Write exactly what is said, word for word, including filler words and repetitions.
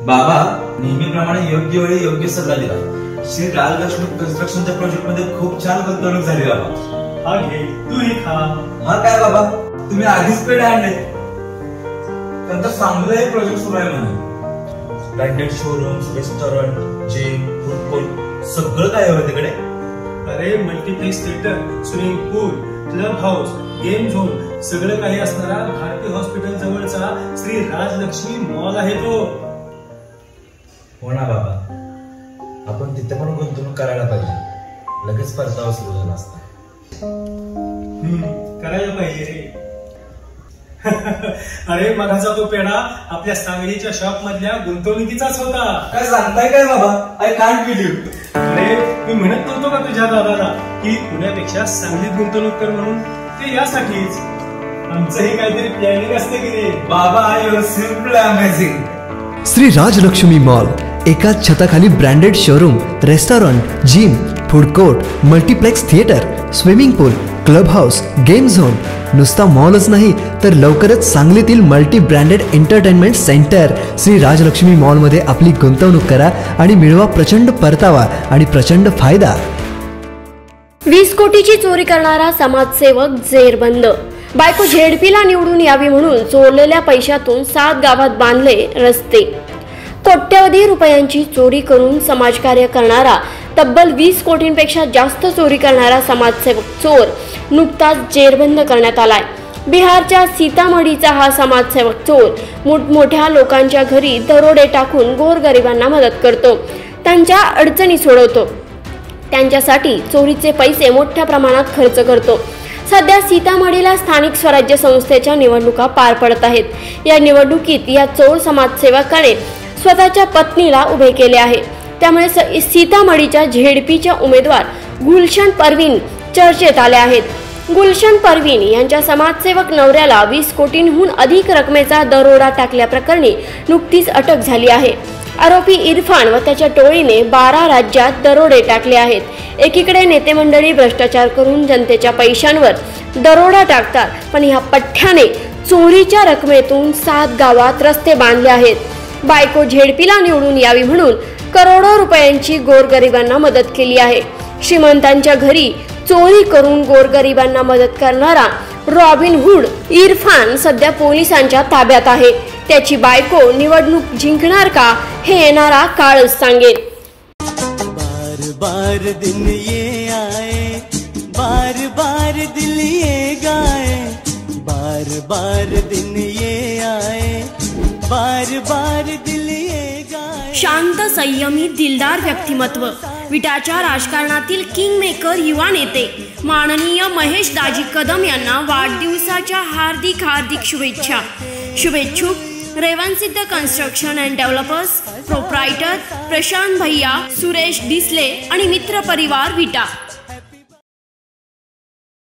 बाबा नेहमीप्रमाणे योग्य वेळी योग्य सल्ला दिला. श्री राजलक्ष्मी कन्स्ट्रक्शनच्या प्रोजेक्ट मध्ये खूप छान गुंतवणूक झाली बाबा. हा घे तू ही खा. मग काय बाबा, तुम्ही आधीच पेढे आणले. त्यांचा चांगलं प्रोजेक्ट सुरू आहे म्हणे. Branded showrooms, restaurant, gym, food court सगळं काय आहे तिकडे. अरे multiplex theatre, swimming pool, club house, game zone सगळं काही असणारा भारती हॉस्पिटल जवळचा श्री राजलक्ष्मी मॉल आहे तो. हो ना बाबा, आपण तिथे पण गुंतवणूक करायला पाहिजे. लगेच परतावा सुरू झाला असता. करायला पाहिजे रे. अरे मगाचा तो पेढा आपल्या सांगलीच्या शॉप मधल्या गुंतवणुकीचाच होता. काय सांगताय काय बाबा, आय कांट बिलीव्ह. अरे मी म्हणत नव्हतो का तुझ्या दादाला की पुण्यापेक्षा सांगलीत गुंतवणूक कर म्हणून. ते यासाठीच आमचंही काहीतरी प्लॅनिंग असते की रे. बाबा you simple amazing. Shri Rajalakshmi mall, एकाच छताखाली branded showroom, restaurant, gym, food court, multiplex theatre, swimming pool, club house, game zone. नुसता मॉलच नाही तर लवकरच सांगलीतील multi branded entertainment centre Shri Rajalakshmi मॉलमध्ये आपली गुंतवणूक करा आणि मिळवा प्रचंड परतावा आणि प्रचंड फायदा. वीस कोटीची चोरी करणारा समाजसेवक जेरबंद. बायको झेडपीला निवडून यावी म्हणून चोरलेल्या पैशातून सात गावात बांधले रस्ते. कोट्यवधी रुपयांची चोरी करून समाजकार्य करणारा, तब्बल वीस कोटींपेक्षा जास्त चोरी करणारा समाजसेवक चोर नुकताच जेरबंद करण्यात आलाय. बिहारच्या सीतामढीचा हा समाजसेवक चोर मोठमोठ्या लोकांच्या घरी दरोडे टाकून गोरगरिबांना मदत करतो, त्यांच्या अडचणी सोडवतो, त्यांच्यासाठी चोरीचे पैसे मोठ्या प्रमाणात खर्च करतो. सध्या सीतामढीला स्थानिक स्वराज्य संस्थेच्या निवडणुका पार पडत आहेत. या निवडणुकीत या चोर समाजसेवकाने स्वतःच्या पत्नीला उभे केले आहे. त्यामुळे सीतामढीच्या झेडपीच्या उमेदवार गुलशन परवीन चर्चेत आले आहेत. गुलशन परवीन यांच्या समाजसेवक नवऱ्याला वीस कोटींहून अधिक रकमेचा दरोडा टाकल्याप्रकरणी नुकतीच अटक झाली आहे. आरोपी इरफान व त्याच्या टोळीने बारा राज्यात दरोडे टाकले आहेत. एकीकडे नेते मंडळी भ्रष्टाचार करून जनतेच्या पैशांवर दरोडा टाकतात, पण ह्या पठ्ठ्याने चोरीच्या रकमेतून सात गावात रस्ते बांधले आहेत. बायको झेडपीला निवडून यावी म्हणून करोडो रुपयांची गोरगरिबांना मदत केली आहे. श्रीमंतांच्या घरी चोरी करून गोरगरिबांना मदत करणारा रॉबिनहुड इरफान सध्या पोलिसांच्या ताब्यात आहे. त्याची बायको निवडणूक जिंकणार का हे येणारा काळच सांगेल. बार बार दिन ये आए, बार बार दिल ये गाए, बार बार दिन ये आए, बार बार दिल ये गाए. शांत, संयमी, दिलदार व्यक्तिमत्व, विटाच्या राजकारणातील किंग मेकर युवा नेते माननीय महेश दाजी कदम यांना वाढदिवसाच्या हार्दिक हार्दिक शुभेच्छा. शुभेच्छुक Revansiddha construction and developers, proprietor Prashant भैया, सुरेश डिसले आणि मित्र परिवार विटा.